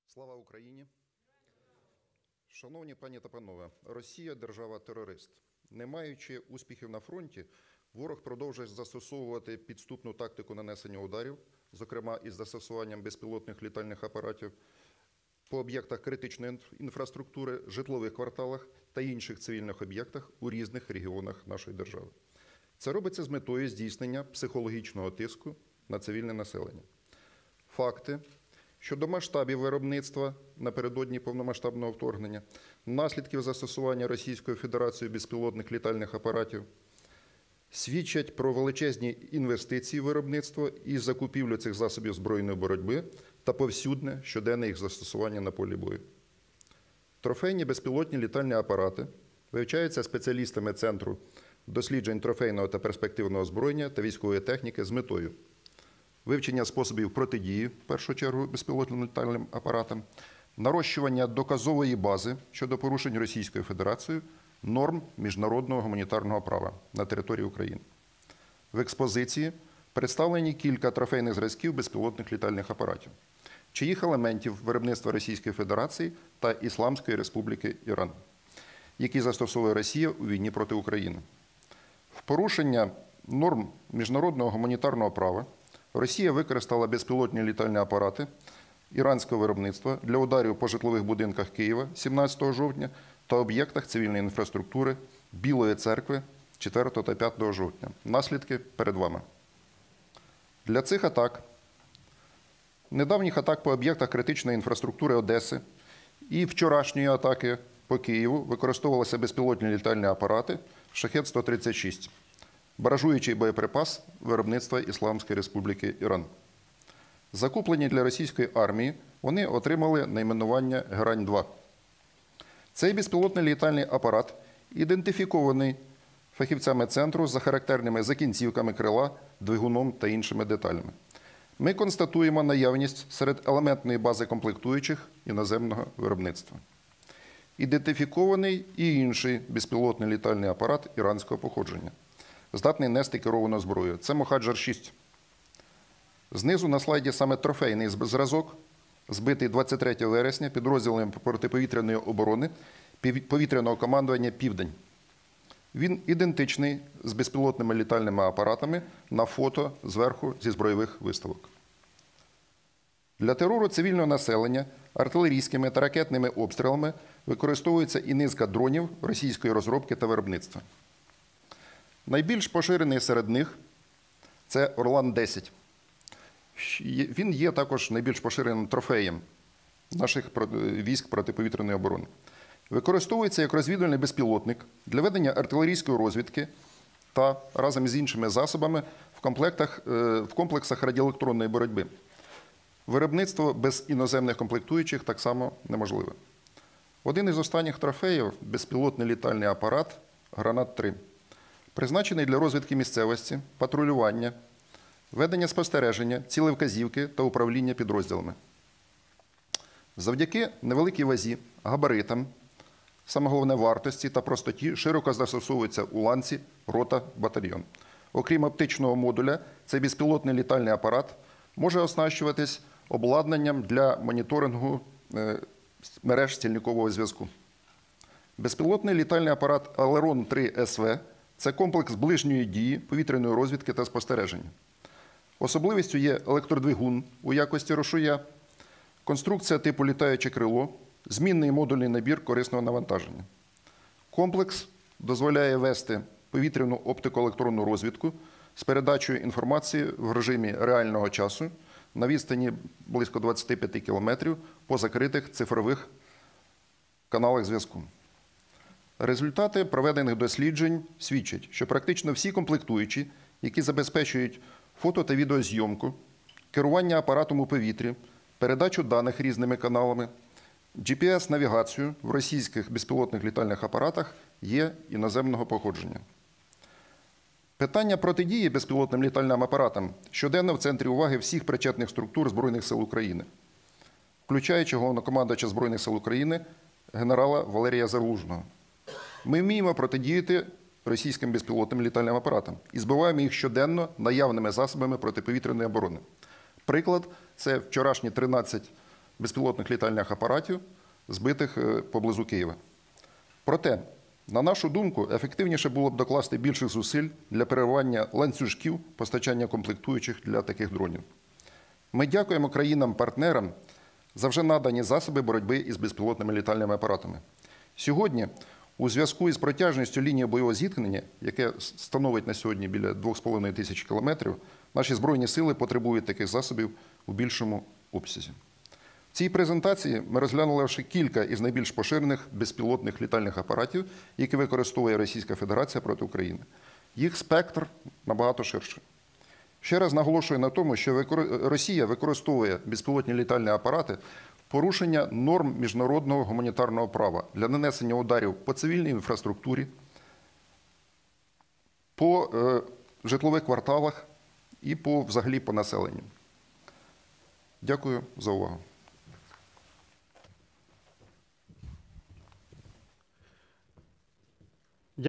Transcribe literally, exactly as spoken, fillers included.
Слава Україні! Шановні пані та панове, Росія – держава-терорист. Не маючи успіхів на фронті, ворог продовжує застосовувати підступну тактику нанесення ударів, зокрема із застосуванням безпілотних літальних апаратів, по об'єктах критичної інфраструктури, житлових кварталах та інших цивільних об'єктах у різних регіонах нашої держави. Це робиться з метою здійснення психологічного тиску на цивільне населення. Факти щодо масштабів виробництва напередодні повномасштабного вторгнення, наслідків застосування Російською Федерацією безпілотних літальних апаратів свідчать про величезні інвестиції в виробництво і закупівлю цих засобів збройної боротьби та повсюдне щоденне їх застосування на полі бою. Трофейні безпілотні літальні апарати вивчаються спеціалістами Центру досліджень трофейного та перспективного озброєння та військової техніки з метою вивчення способів протидії, в першу чергу, безпілотним літальним апаратам, нарощування доказової бази щодо порушень Російською Федерацією норм міжнародного гуманітарного права на території України. В експозиції представлені кілька трофейних зразків безпілотних літальних апаратів, чиїх елементів виробництва Російської Федерації та Ісламської Республіки Іран, які застосовує Росія у війні проти України. В порушення норм міжнародного гуманітарного права Росія використала безпілотні літальні апарати іранського виробництва для ударів по житлових будинках Києва сімнадцятого жовтня та об'єктах цивільної інфраструктури Білої церкви четвертого та п'ятого жовтня. Наслідки перед вами. Для цих атак, недавніх атак по об'єктах критичної інфраструктури Одеси і вчорашньої атаки по Києву використовувалися безпілотні літальні апарати Шахед сто тридцять шість. Баражуючий боєприпас виробництва Ісламської Республіки Іран. Закуплені для російської армії, вони отримали найменування Герань два. Цей безпілотний літальний апарат ідентифікований фахівцями центру за характерними закінцівками крила, двигуном та іншими деталями. Ми констатуємо наявність серед елементної бази комплектуючих іноземного виробництва. Ідентифікований і інший безпілотний літальний апарат іранського походження, здатний нести керовану зброю. Це Мохаджар шість. Знизу на слайді саме трофейний зразок, збитий двадцять третього вересня підрозділом протиповітряної оборони повітряного командування «Південь». Він ідентичний з безпілотними літальними апаратами на фото зверху зі збройових виставок. Для терору цивільного населення артилерійськими та ракетними обстрілами використовується і низка дронів російської розробки та виробництва. Найбільш поширений серед них – це Орлан десять. Він є також найбільш поширеним трофеєм наших військ протиповітряної оборони. Використовується як розвідувальний безпілотник для ведення артилерійської розвідки та разом з іншими засобами в, комплектах, в комплексах радіоелектронної боротьби. Виробництво без іноземних комплектуючих так само неможливе. Один із останніх трофеїв – безпілотний літальний апарат «Гранат три». Призначений для розвідки місцевості, патрулювання, ведення спостереження, цілевказівки та управління підрозділами. Завдяки невеликій вазі, габаритам, саме головне вартості та простоті широко застосовується у ланці, рота, батальйон. Окрім оптичного модуля, цей безпілотний літальний апарат може оснащуватись обладнанням для моніторингу мереж стільникового зв'язку. Безпілотний літальний апарат Алерон три ес ве – це комплекс ближньої дії, повітряної розвідки та спостереження. Особливістю є електродвигун у якості рушія, конструкція типу літаюче крило, змінний модульний набір корисного навантаження. Комплекс дозволяє вести повітряну оптико-електронну розвідку з передачею інформації в режимі реального часу на відстані близько двадцяти п'яти кілометрів по закритих цифрових каналах зв'язку. Результати проведених досліджень свідчать, що практично всі комплектуючі, які забезпечують фото- та відеозйомку, керування апаратом у повітрі, передачу даних різними каналами, джі пі ес-навігацію в російських безпілотних літальних апаратах є іноземного походження. Питання протидії безпілотним літальним апаратам щоденно в центрі уваги всіх причетних структур Збройних сил України, включаючи головнокомандувача Збройних сил України генерала Валерія Залужного. Ми вміємо протидіяти російським безпілотним літальним апаратам і збиваємо їх щоденно наявними засобами протиповітряної оборони. Приклад – це вчорашні тринадцять безпілотних літальних апаратів, збитих е, поблизу Києва. Проте, на нашу думку, ефективніше було б докласти більших зусиль для перервання ланцюжків постачання комплектуючих для таких дронів. Ми дякуємо країнам-партнерам за вже надані засоби боротьби із безпілотними літальними апаратами. Сьогодні, у зв'язку із протяжністю лінії бойового зіткнення, яке становить на сьогодні біля двох з половиною тисяч кілометрів, наші Збройні сили потребують таких засобів у більшому обсязі. В цій презентації ми розглянули лише кілька із найбільш поширених безпілотних літальних апаратів, які використовує Російська Федерація проти України. Їх спектр набагато ширший. Ще раз наголошую на тому, що Росія використовує безпілотні літальні апарати в порушення норм міжнародного гуманітарного права для нанесення ударів по цивільній інфраструктурі, по е, житлових кварталах і по, взагалі по населенню. Дякую за увагу.